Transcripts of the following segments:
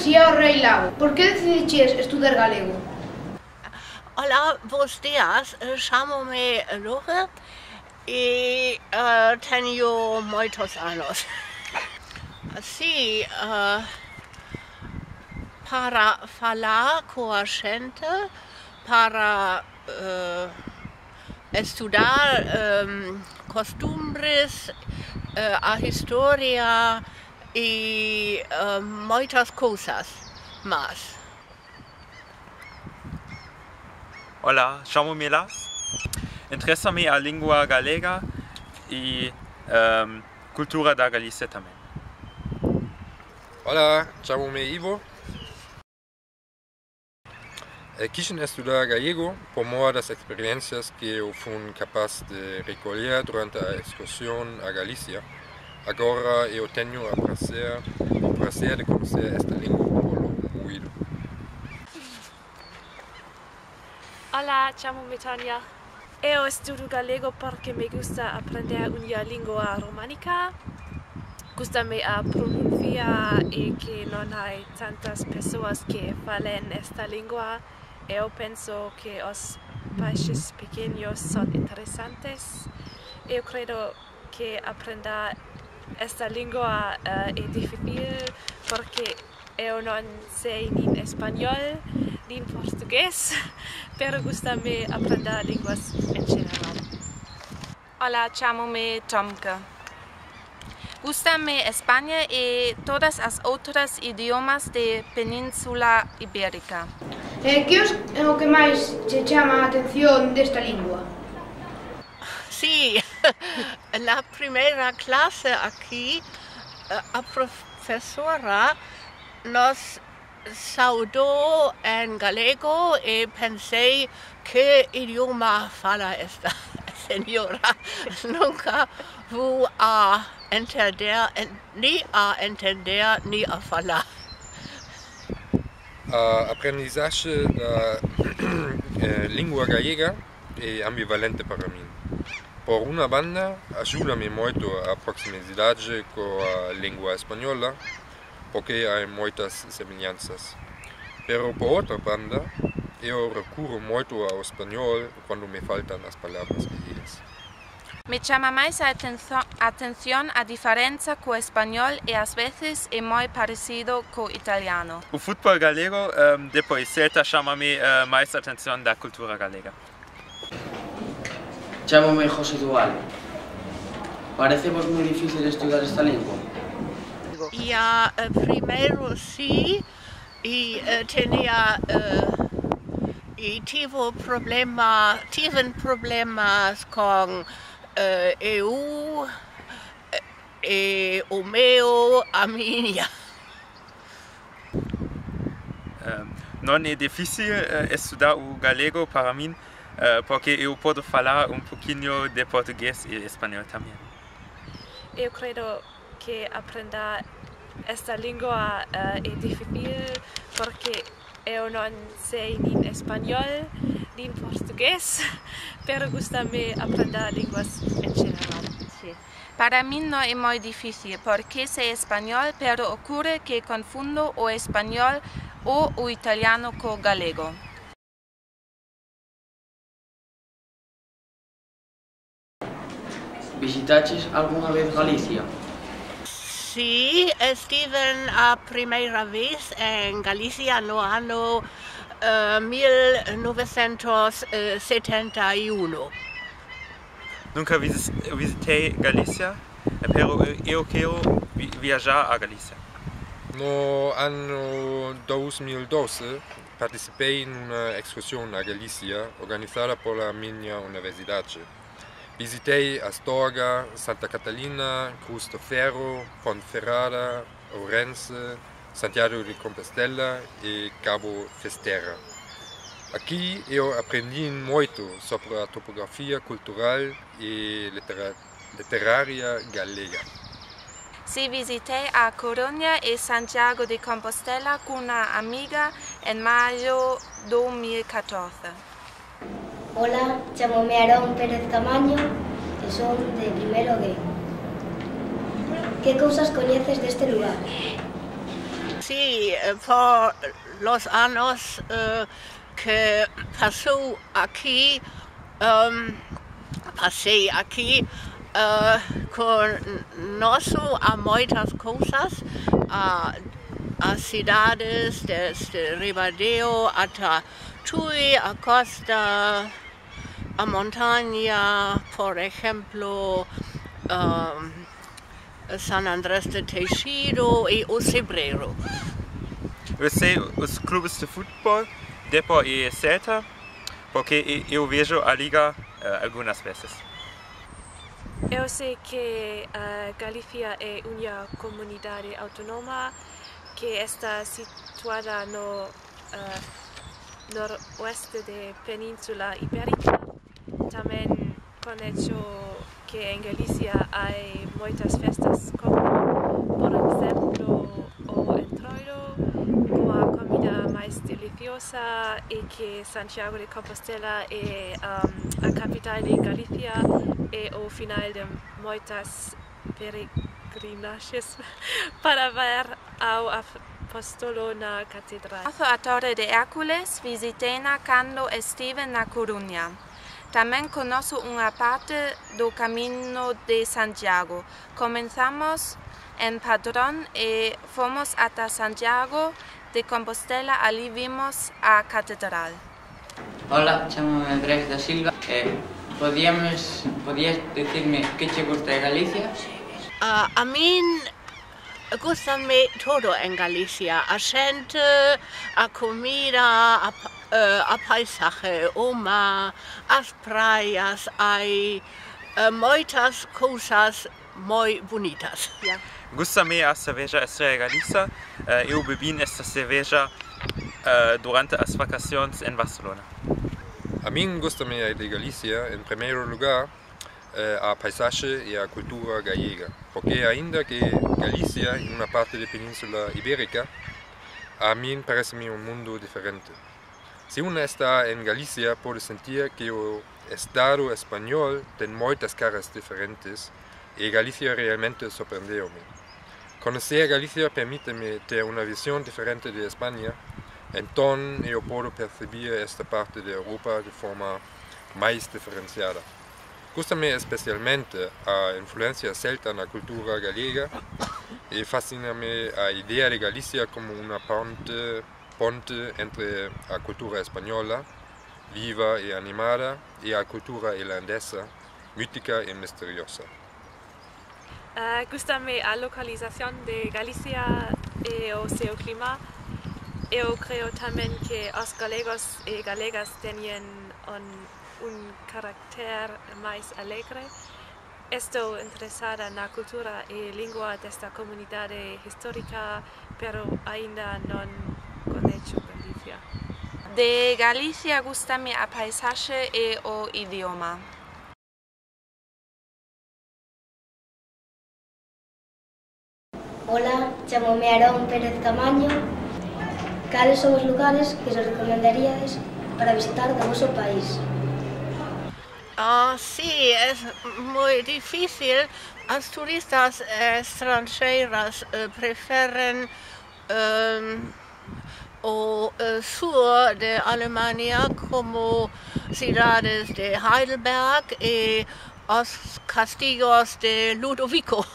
si é o Rei Lago. Por que decidiches estudar galego? Hola, bons dias. Chamo-me Laura e tenho muitos anos. Sim, para falar com a gente, para estudar costumbres, a história e muitas coisas mais. Olá, chamo-me Las. Interessa-me a língua galega e cultura da Galícia também. Olá, chamo-me Ivo. Quis estudar galego por mor das experiências que eu fui capaz de recolher durante a excursão à Galícia. Agora eu tenho o prazer de conhecer esta língua pelo ouvido. Olá, chamo-me Tânia. Eu estudo galego porque me gusta aprender uma língua românica. Gusta-me a pronúncia e que não há tantas pessoas que falam esta língua. Eu penso que os países pequenos são interessantes. Eu creio que aprender esta língua é difícil porque eu não sei nem espanhol nem português, pero gusta-me aprender línguas em geral. Olá, chamo-me Tomka. Gusta-me Espanha e todas as outras idiomas da Península Ibérica. Que é o que máis te chama a atención desta língua? Sim, na primeira classe aqui, a professora nos saudou em galego e pensei que idioma fala esta senhora. Nunca vou a entender, nem a falar. A aprendizagem da língua galega é ambivalente para mim. Por uma banda, ajuda-me muito a proximidade com a língua espanhola, porque há muitas semelhanças. Pero por outra banda, eu recorro muito ao espanhol quando me faltam as palavras guias. Me chama mais a atenção a diferença com o espanhol e às vezes é muito parecido com o italiano. O futebol galego, depois Celta, chama-me mais a atenção da cultura galega. Chamo-me José Duval. Parece-vos muy difícil estudar esta língua? Ja, primeiro sim, e tive problemas com eu e o meu, a minha. Não é difícil estudar o galego para mim, porque eu posso falar pouquinho de português e espanhol também. Eu creio que aprender esta língua é difícil porque eu não sei nem espanhol nem português, pero gusta-me aprender línguas em geral. Para mim não é muito difícil porque sei espanhol, pero ocorre que confundo o espanhol ou o italiano com o galego. Visitaches alguma vez Galícia? Sim, estive a primeira vez em Galícia no ano 1971. Nunca visitei Galícia, pero eu quero viajar a Galícia. No ano 2012, participei em uma excursão na Galícia organizada pela minha universidade. Visitei Astorga, Santa Catalina, Cruz do Ferro, Ponferrada, Ourense, Santiago de Compostela e Cabo Festeira. Aqui eu aprendi muito sobre a topografia cultural e literária galega. Se visitei a Coruña e Santiago de Compostela com uma amiga em maio de 2014. Hola, chamo-me Aarón Pérez Camaño e son de primeiro D. Que cousas coñeces deste lugar? Sí, por los años que passei aqui, conheço a muitas coisas, as cidades desde Ribadeo até Tui, a costa, a montanha, por exemplo, San Andrés de Teixido e o Cebreiro. Eu sei os clubes de futebol, Depor e Celta, porque eu vejo a liga algumas vezes. Eu sei que Galicia é uma comunidade autônoma que está situada no noroeste da Península Ibérica. Também conheço que em Galicia há muitas festas, como, por exemplo, o Entroido, com a comida mais deliciosa, e que Santiago de Compostela é a capital de Galicia e o final de muitas peregrinagens para ver ao apóstolo na catedral. A Torre de Hércules visitei-na quando estive na Coruña. Também conheço uma parte do caminho de Santiago. Começamos em Padrón e fomos até Santiago de Compostela. Ali vimos a catedral. Hola, chamo-me Andrés da Silva. Podías decirme que te gusta de Galicia? A mim gusta-me todo em Galicia. A gente, a comida, a paisaje, o mar, as praias, há muitas coisas muito bonitas. Yeah. Gusta-me a cerveja Estrela Galiza. Eu bebi esta cerveja durante as vacações em Barcelona. A mim gusta-me de Galicia, em primeiro lugar, a paisagem e a cultura gallega, porque ainda que Galicia é uma parte da Península Ibérica, a mim parece-me um mundo diferente. Se uno está em Galicia, pode sentir que o Estado espanhol tem muitas caras diferentes e Galicia realmente surpreendeu-me. Conhecer Galicia permite-me ter uma visão diferente de Espanha, então eu posso perceber esta parte da Europa de forma mais diferenciada. Gusta-me especialmente a influência celta na cultura galega e fascina-me a ideia de Galicia como uma ponte entre a cultura espanhola, viva e animada, e a cultura irlandesa, mítica e misteriosa. Gusta-me a localização de Galicia e o seu clima. Eu creio também que os galegos e galegas têm carácter mais alegre. Estou interessada na cultura e língua desta comunidade histórica, pero ainda não conheço Galicia. De Galicia gusta-me a paisagem e o idioma. Hola, chamo-me Aarón Pérez Camaño. Cales son os lugares que se recomendaríades para visitar do vosso país? Sí, es muy difícil. Los turistas extranjeros prefieren el sur de Alemania como ciudades de Heidelberg y los castillos de Ludovico.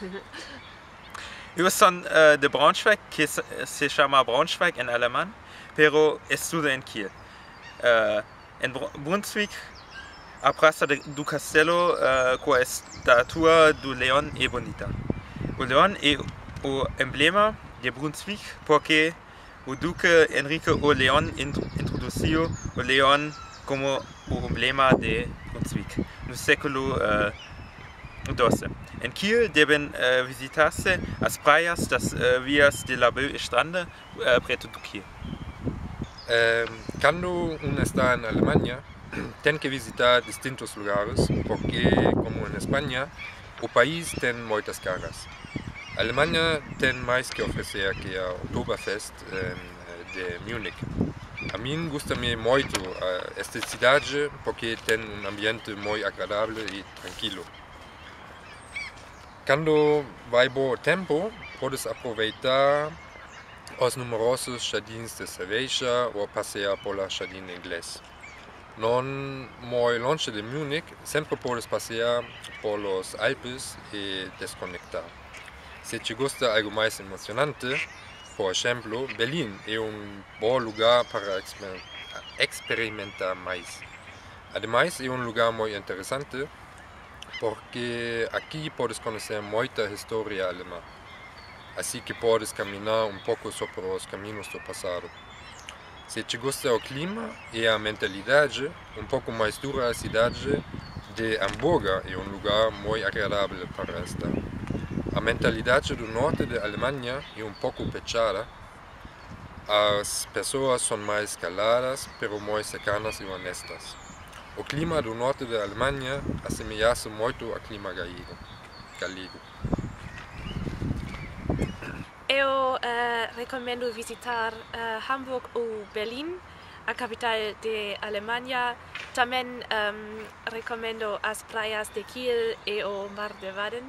Eu sou de Braunschweig, que se chama Braunschweig em alemão, pero estudo em Kiel. Em Brunswick, a praça do castelo com a estátua do leão é bonita. O leão é o emblema de Brunswick porque o duque Henrique o Leão introduziu o leão como o emblema de Brunswick no século XII. Em Kiel devem visitar-se as praias das vias de Labeu e Strande perto do Kiel. Quando uno está na Alemanha, tem que visitar distintos lugares, porque, como em Espanha, o país tem muitas caras. A Alemanha tem mais que oferecer que a Oktoberfest de Múnich. A mim gusta-me muito esta cidade porque tem um ambiente muito agradável e tranquilo. Quando vai bom tempo, podes aproveitar os numerosos jardins de cerveja o passear por la jardín inglés. Non muy longe de Múnich, sempre puedes pasear por los Alpes e desconectar. Se te gusta algo mais emocionante, por exemplo, Berlim é bom lugar para experimentar mais. Ademais, é lugar muito interessante porque aqui podes conhecer muita história alemã. Assim que podes caminhar pouco sobre os caminhos do passado. Se te gusta o clima e a mentalidade, pouco mais dura a cidade de Hamburgo é lugar muito agradável para estar. A mentalidade do norte da Alemanha é pouco fechada. As pessoas são mais caladas, pero muito cercanas e honestas. O clima do norte da Alemanha assemelha-se muito ao clima galego. Eu recomendo visitar Hamburg ou Berlim, a capital da Alemanha. Também recomendo as praias de Kiel e o Mar de Baden.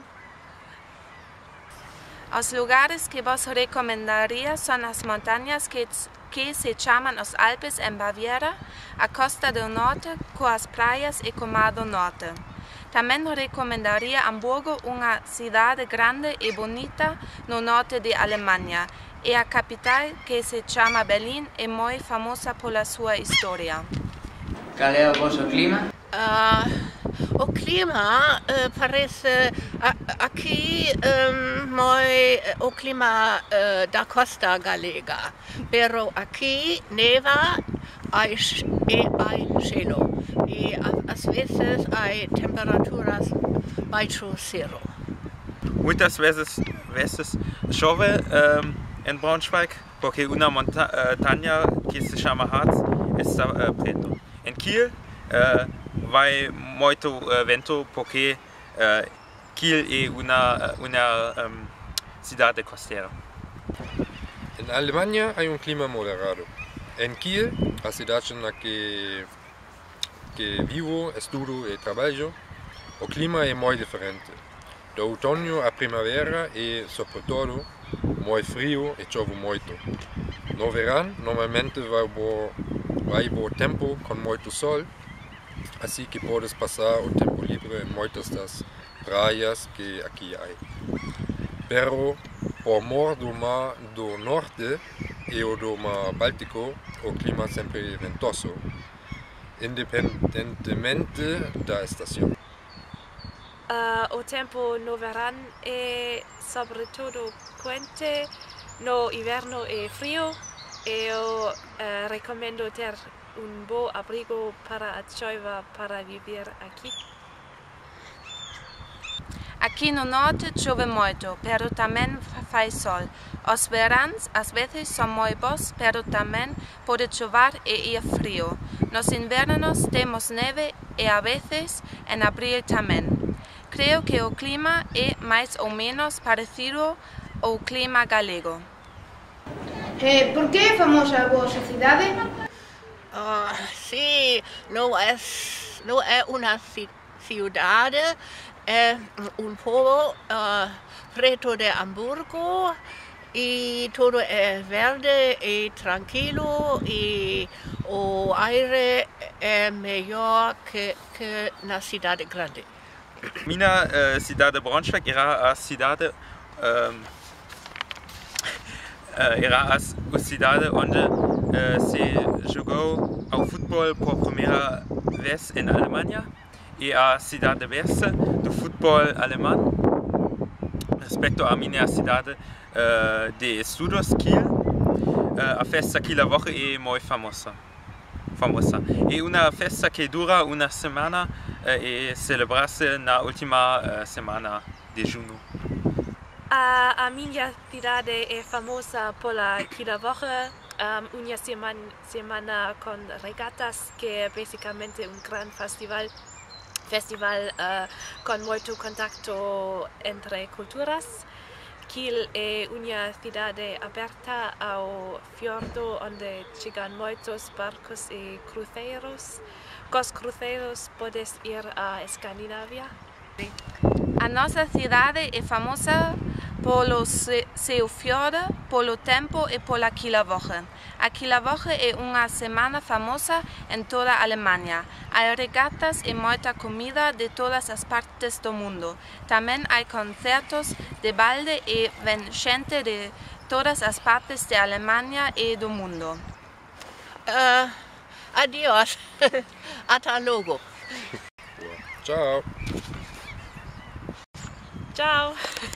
Os lugares que vos recomendaria são as montanhas que se chamam os Alpes em Baviera, a costa do norte com as praias e o mar do norte. Também recomendaria Hamburgo, uma cidade grande e bonita no norte da Alemanha, e a capital, que se chama Berlim, é muito famosa pela sua história. Qual é o vosso clima? O clima parece aqui o clima da costa galega, pero aqui neva e há gelo. E às vezes há temperaturas baixo zero. Muitas vezes chove em Braunschweig porque uma montanha que se chama Harz está preto. Em Kiel vai muito vento porque Kiel é uma cidade costeira. Na Alemanha há clima moderado. Em Kiel, a cidade na que vivo, estudo e trabalho, o clima é muito diferente. Do outono à primavera é, sobretudo, muito frio e chove muito. No verão, normalmente vai bom tempo com muito sol, assim que podes passar o tempo livre em muitas das praias que aqui há. Pero, por mor do mar do norte e o do mar Báltico, o clima sempre é ventoso, independentemente da estação. O tempo no verão é sobretudo quente, no inverno é frio. Eu recomendo ter bom abrigo para a chuva para viver aqui. Aqui no norte chove muito, pero também faz sol. Os verões às vezes são muito bons, pero também pode chover e ir frio. Nos invernos temos neve e a vezes em abril também. Creio que o clima é mais ou menos parecido ao clima galego. ¿Por qué es famosa a vosa cidade? Sí, não é uma cidade, é povo perto de Hamburgo e tudo é verde e tranquilo e o aire é melhor que na cidade grande. Minha cidade Braunschweig era a cidade onde se jogou ao futebol por primeira vez na Alemanha e a cidade berce do futebol alemão. Respecto à minha cidade de estudos, Kiel, a festa Kieler Woche é muito famosa. É uma festa que dura uma semana e celebra-se na última semana de junho. A minha cidade é famosa pela Kieler Woche, uma semana com regatas, que é basicamente grande festival com muito contato entre culturas. Kiel é uma cidade aberta ao fiordo, onde chegam muitos barcos e cruzeiros. Com os cruzeiros podes ir à Escandinávia. A nossa cidade é famosa polo seu fiore, polo tempo e pola Kielerwoche. A Kielerwoche é unha semana famosa en toda a Alemanha. Hai regatas e moita comida de todas as partes do mundo. Tamén hai concertos de balde e ven xente de todas as partes de Alemanha e do mundo. Adiós. Hasta luego. Ciao. Ciao.